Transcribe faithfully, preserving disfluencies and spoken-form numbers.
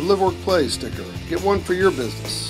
Live Work Play sticker. Get one for your business.